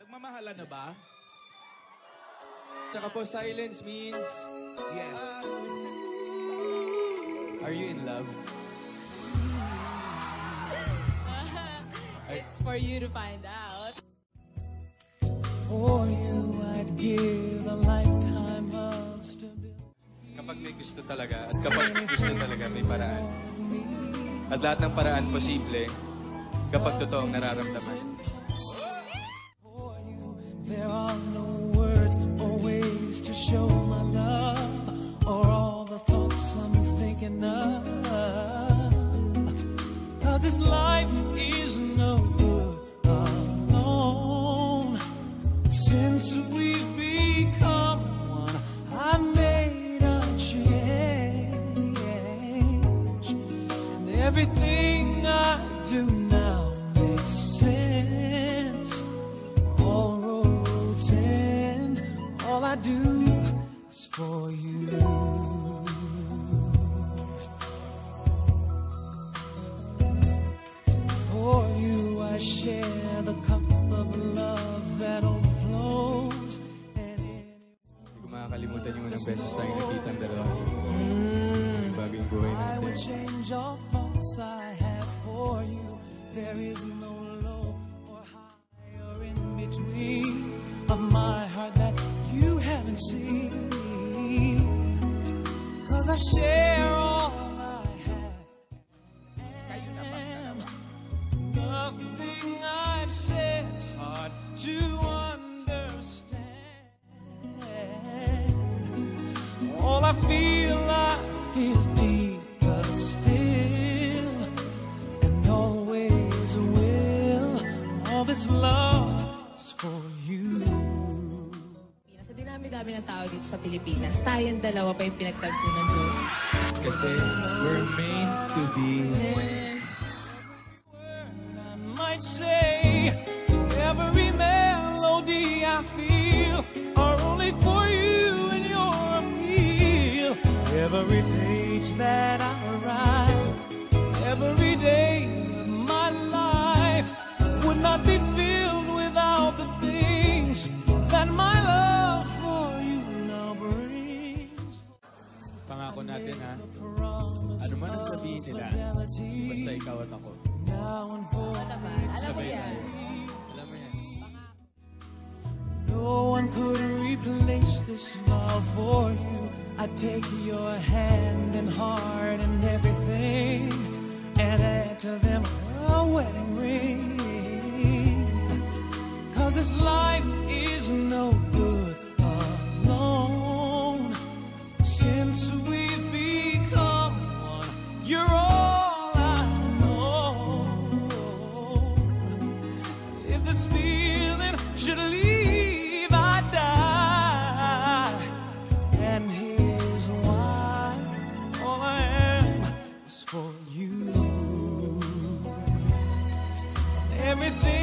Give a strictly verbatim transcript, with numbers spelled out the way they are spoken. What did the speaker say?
Nagmamahala na ba? Saka po, silence means... Yes. Are you in love? It's for you to find out. For you, I'd give a lifetime of stability. Kapag may gusto talaga, at kapag gusto talaga, may paraan. At lahat ng paraan posible, kapag totoong nararamdaman. For you, there are no words or ways to show my love, or all the thoughts I'm thinking of. Cause this life is no good alone. Since we've become one, I made a change, and everything I do now makes sense. All roads end, all I do is for you. For you I share the cup of love that overflows. Hindi ko makakalimutan yung unang beses tayong nakita ang dalawa. Bagong buhay I would natin. change all thoughts I have for you. There is no low or high or in between of my heart that you haven't seen. Cause I share all I have. Kayo na bang dalawa? Nothing I've said is hard to understand. All I feel, I feel deeper still, and always will. All this love is for you. Sa dinami-dami ng tao dito sa Pilipinas, tayong dalawa pa yung pinagtagpo ng Diyos. Kasi we're made to be... Eh, I might say every melody I feel are only for you and your appeal. Every page that I write, every day of my life would not be filled without the things that my love for you now brings. Pangako natin ha, ano man ang sabihin nila, basta ikaw at ako. Now and for ano ba? Alam mo yan. Alam mo yan. no one could replace this love for you. I take your hand and heart and everything, and add to them a wedding ring. Cause this life is no good alone. Since we've become one, you're all I know. If this feeling should leave, I die. And here's why: all I am is for you. Everything